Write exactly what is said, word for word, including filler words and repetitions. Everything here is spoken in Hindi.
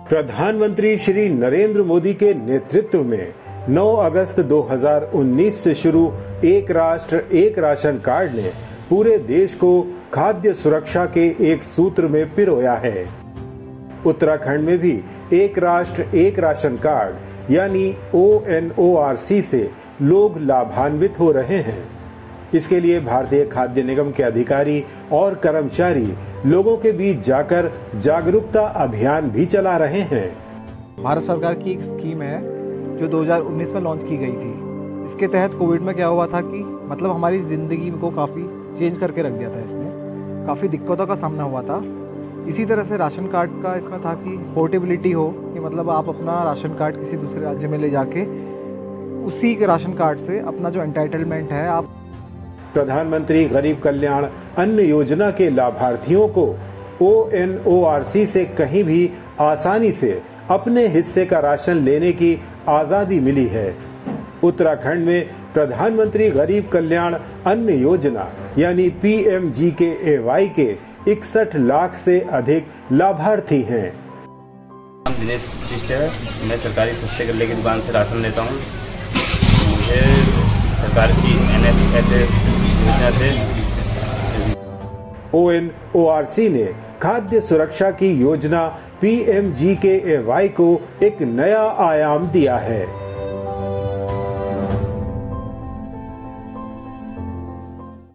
प्रधानमंत्री श्री नरेंद्र मोदी के नेतृत्व में नौ अगस्त दो हज़ार उन्नीस से शुरू एक राष्ट्र एक राशन कार्ड ने पूरे देश को खाद्य सुरक्षा के एक सूत्र में पिरोया है। उत्तराखंड में भी एक राष्ट्र एक राशन कार्ड यानी O N O R C से लोग लाभान्वित हो रहे हैं। इसके लिए भारतीय खाद्य निगम के अधिकारी और कर्मचारी लोगों के बीच जाकर जागरूकता अभियान भी चला रहे हैं। भारत सरकार की एक स्कीम है जो दो हज़ार उन्नीस में लॉन्च की गई थी। इसके तहत कोविड में क्या हुआ था कि मतलब हमारी ज़िंदगी को काफ़ी चेंज करके रख दिया था। इसने काफ़ी दिक्कतों का सामना हुआ था। इसी तरह से राशन कार्ड का इसमें था कि पोर्टेबिलिटी हो, कि मतलब आप अपना राशन कार्ड किसी दूसरे राज्य में ले जाके उसी के राशन कार्ड से अपना जो एंटाइटलमेंट है आप। प्रधानमंत्री गरीब कल्याण अन्न योजना के लाभार्थियों को O N O R C से कहीं भी आसानी से अपने हिस्से का राशन लेने की आजादी मिली है। उत्तराखंड में प्रधानमंत्री गरीब कल्याण अन्न योजना यानी पी एम जी के ए वाई के इकसठ लाख से अधिक लाभार्थी हैं। दिनेश बिष्ट है। मैं सरकारी सस्ते गल्ले की दुकान से राशन लेता हूँ। मुझे सरकार की एन एफ एस ए योजना से O N O R C ने खाद्य सुरक्षा की योजना पी एम जी के ए वाई को एक नया आयाम दिया है।